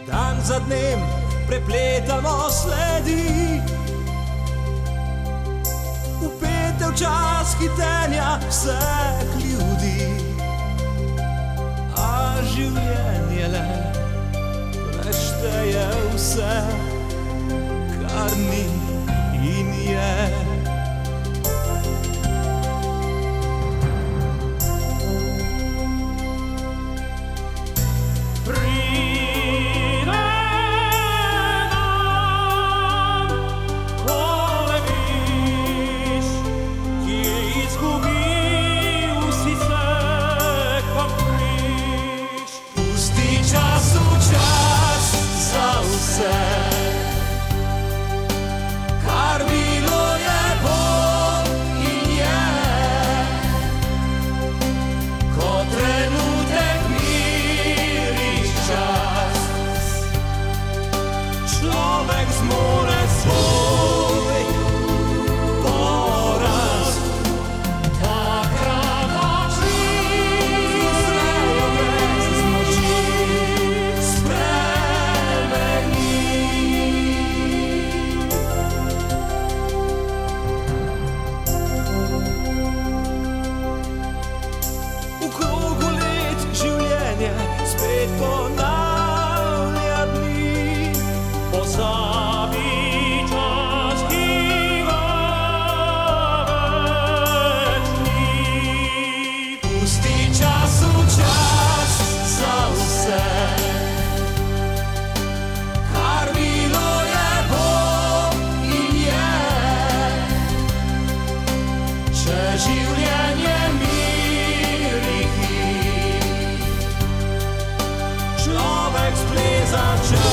Dan za dnem prepletamo sledi, upete v čas hitenja vseh ljudi. A življenje le prešteje vse, kar ni in je. Spet ponavlja dni, pozabi čas, ki ga več ni. Pusti času čas za vse, kar bilo je, bo in je. Če življenje človek spleza čas.